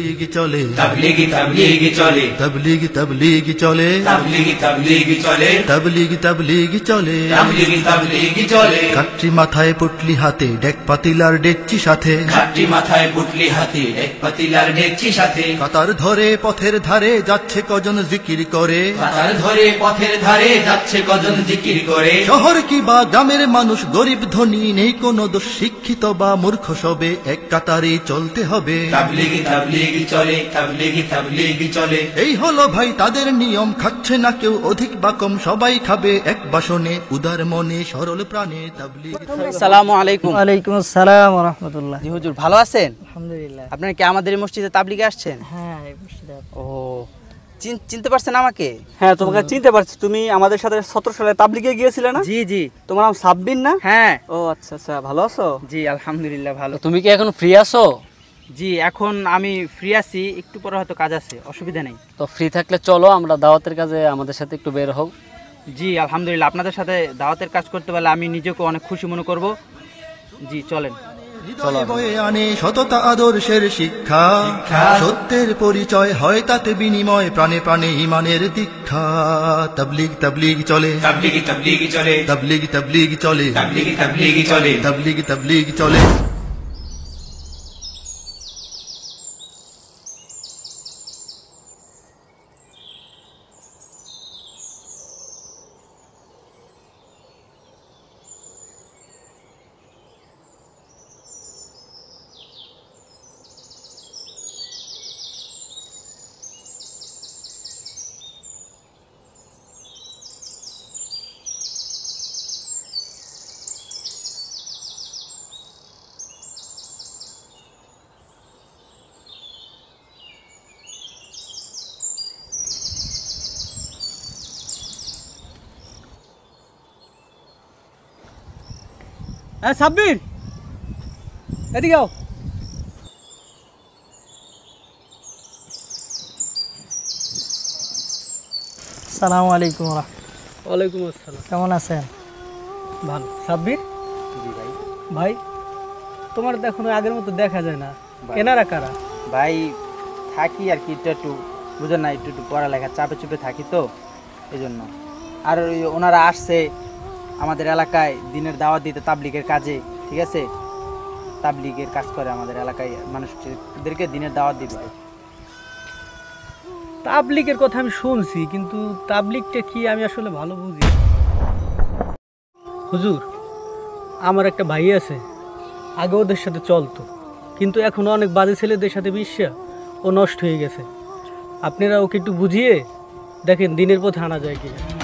तबलीगी चले तबलीगी तबलीगी चले तबलीगी तबलीगी चले तबलीगी तबलीगी चले तबलीगी तबलीगी चले तबलीगी तबलीगी चले কাটরি মাথায় পুটলি হাতে ডেক পাতিলার ডেকচি সাথে খাটি মাথায় পুটলি হাতে এক পাতিলার ডেকচি সাথে কাতার ধরে পথের ধারে যাচ্ছে কজন জিকির করে কাতার ধরে পথের ধারে যাচ্ছে কজন জিকির করে শহর কি বা গ্রামের মানুষ গরিব ধনী নেই কোনো দোষ শিক্ষিত বা মূর্খ সবে এক কাতারে চলতে হবে তবলীগি তবলীগি চলে তবলীগি তবলীগি চলে এই হলো ভাই তাদের নিয়ম খাচ্ছে না কেউ অধিক বা কম সবাই খাবে এক বাসনে উদার মনে সরল প্রাণে তাবলীগ আসসালামু আলাইকুম। ওয়ালাইকুম আসসালাম ওয়া রাহমাতুল্লাহ। জি হুজুর ভালো আছেন? আলহামদুলিল্লাহ। আপনারা কি আমাদের এই মসজিদে তাবলীগে আসছেন? হ্যাঁ, এই মসজিদে। ও চিনতে পারছেন আমাকে? হ্যাঁ, তোমাকে চিনতে পারছি। তুমি আমাদের সাথে 17 সালে তাবলীগে গিয়েছিলে না? জি জি। তোমার নাম সাব্বির না? হ্যাঁ। ও আচ্ছা আচ্ছা, ভালো আছো? জি আলহামদুলিল্লাহ ভালো। তুমি কি এখন ফ্রি আছো? জি এখন আমি ফ্রি আছি, একটু পরে হয়তো কাজ আছে, অসুবিধা নেই। তো ফ্রি থাকলে চলো আমরা দাওয়াতের কাজে আমাদের সাথে একটু বের হও। জি আলহামদুলিল্লাহ, আপনাদের সাথে দাওয়াতের কাজ করতে পারলে আমি নিজেকে অনেক খুশি মনে করব। জি চলেন। হৃদয়ে বয়ে আনে সততা আদর্শের শিক্ষা সত্যের পরিচয় হয় তাতে বিনিময় প্রাণে প্রাণে ঈমানের দীক্ষা তবলীগ তবলীগ চলে তবলীগি তবলীগি চলে তবলীগ তবলীগ চলে তবলীগি তবলীগি চলে তবলীগ তবলীগ চলে হ্যাঁ সাব্বির, এদিকে আও। আসসালামু আলাইকুম ওয়া রাহমাতুল্লাহ। ওয়ালাইকুম আসসালাম। কেমন আছেন? ভালো। সাব্বির জি ভাই। ভাই, তোমার তো এখন আগের মতো দেখা যায় না, এনারা কারা? ভাই থাকি আর কি, একটু বুঝেন না, একটু পড়ালেখা চাপে চুপে থাকি তো এই জন্য। আর ওনারা আসছে আমাদের এলাকায় দিনের দাওয়াত দিতে তাবলীগের কাজে, ঠিক আছে? তাবলীগের কাজ করে আমাদের এলাকায়, মানুষদেরকে দিনের দাওয়াত দিতে। তাবলীগের কথা আমি শুনছি, কিন্তু তাবলীগটা কি আমি আসলে ভালো বুঝি। হুজুর, আমার একটা ভাই আছে, আগে ওদের সাথে চলতো, কিন্তু এখন অনেক বাজে ছেলেদের সাথে মিশিয়া ও নষ্ট হয়ে গেছে। আপনারা ওকে একটু বুঝিয়ে দেখেন দিনের পথে আনা যায় কি।